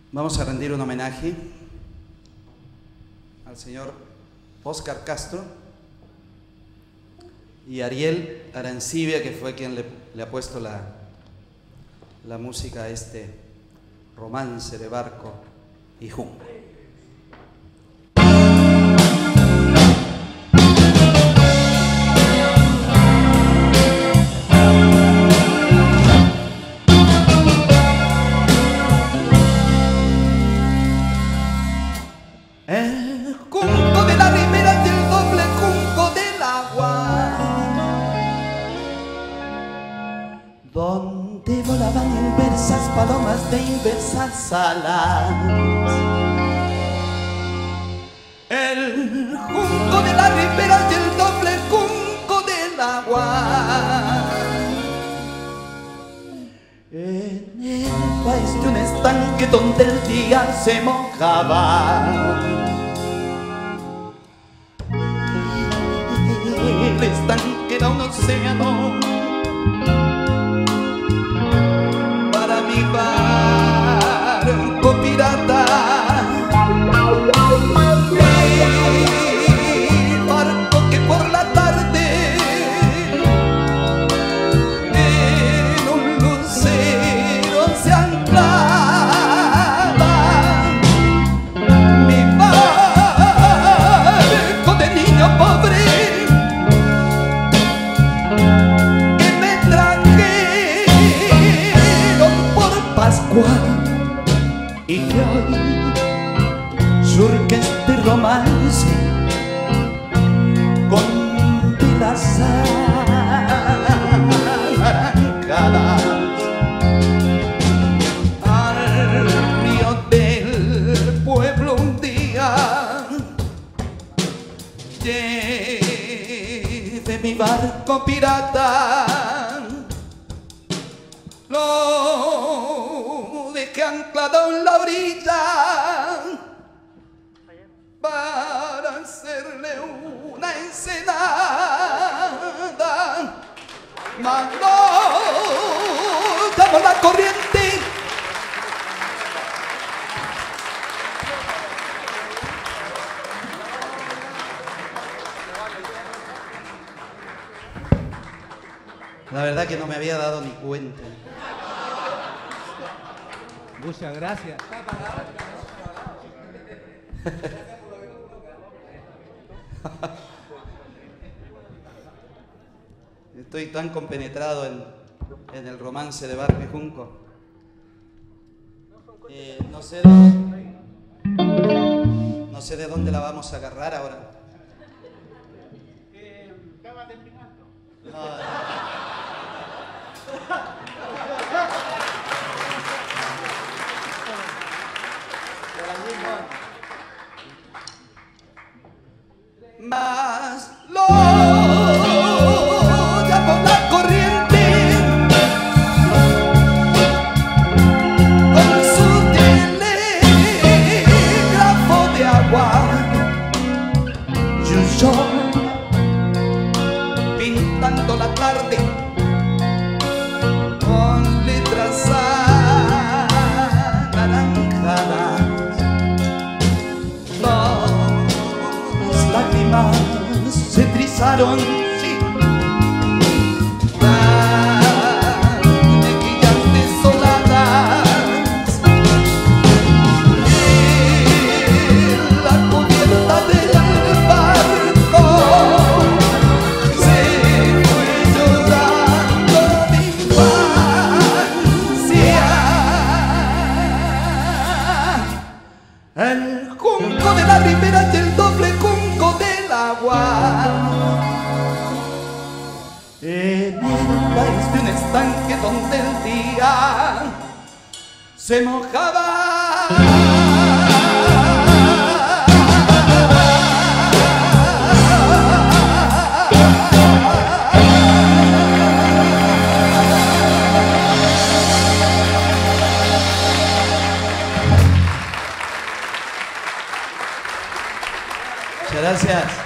Vamos a rendir un homenaje al señor Óscar Castro y Ariel Arancibia, que fue quien le ha puesto la música a este romance de barco y junco. El junco de la ribera y el doble junco del agua, donde volaban inversas palomas de inversas alas. El junco de la ribera y el doble junco del agua, en el país de un estanque donde el día se mojaba. El estanque era un océano para mi barco pirata. Mi barco que por la tarde en un lucero se anclaba. Mi barco de niño pobre y que hoy surge este romance con pilas arrancadas al río del pueblo. Un día lleve mi barco pirata, lo dejé anclado en la orilla para hacerle una ensenada. Mas no damos la corriente, La verdad que no me había dado ni cuenta. Muchas gracias. Estoy tan compenetrado en el romance de barco y junco. No sé de dónde la vamos a agarrar ahora. Estaba terminando. mas lo llamo la corriente con su telégrafo de agua y un sol pintando la tarde con letras anaranjadas. Lágrimas se trizaron, sí, mejillas desoladas, en la cubierta del barco se fue llorando mi infancia. El junco de la ribera y el doble junco del agua, en el país de un estanque donde el día se mojaba. Muchas gracias.